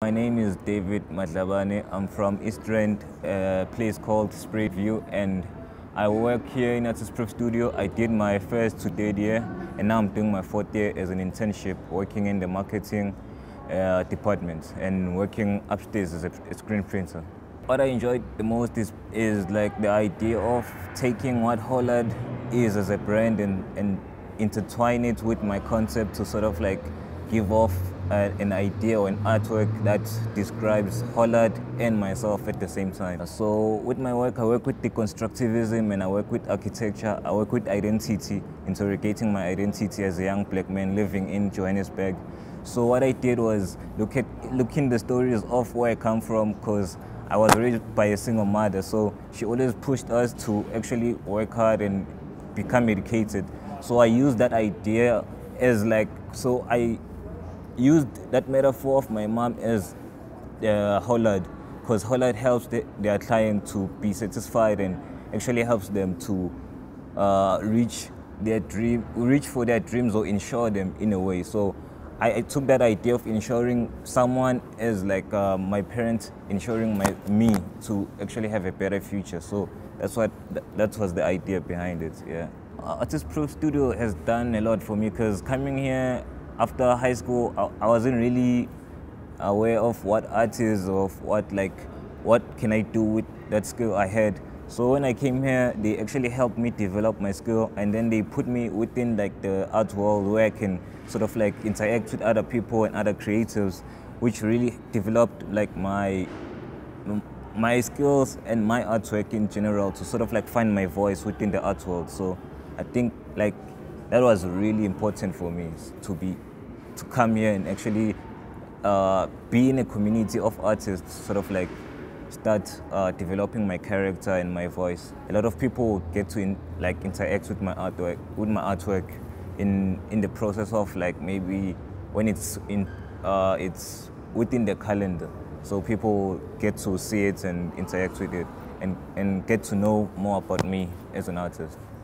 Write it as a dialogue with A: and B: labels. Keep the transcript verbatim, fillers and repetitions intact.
A: my name is David Madlabane. I'm from East Rand, a place called Sprayview, and I work here in Artist Proof Studio. I did my first to third year, and now I'm doing my fourth year as an internship, working in the marketing uh, department and working upstairs as a, a screen printer. What I enjoyed the most is, is like the idea of taking what Hollard is as a brand and, and intertwine it with my concept to sort of like give off uh, an idea or an artwork that describes Hollard and myself at the same time. So with my work, I work with deconstructivism and I work with architecture, I work with identity, interrogating my identity as a young black man living in Johannesburg. So what I did was look at looking the stories of where I come from, because I was raised by a single mother, so she always pushed us to actually work hard and become educated. So I used that idea as like, so I used that metaphor of my mom as uh, Hollard, because Hollard helps the, their client to be satisfied and actually helps them to uh, reach their dream, reach for their dreams or insure them in a way. So I, I took that idea of insuring someone as like uh, my parents insuring my me to actually have a better future. So that's what that was the idea behind it. Yeah, uh, Artist Proof Studio has done a lot for me, because coming here after high school, I, I wasn't really aware of what art is, or of what like what can I do with that skill I had. So when I came here, they actually helped me develop my skill, and then they put me within like the art world where I can sort of like interact with other people and other creatives, which really developed like my my skills and my artwork in general to sort of like find my voice within the art world. So I think like that was really important for me to be to come here and actually uh, be in a community of artists, sort of like start uh, developing my character and my voice. A lot of people get to in, like interact with my artwork, with my artwork, in in the process of like maybe when it's in uh, it's within the calendar. So people get to see it and interact with it, and and get to know more about me as an artist.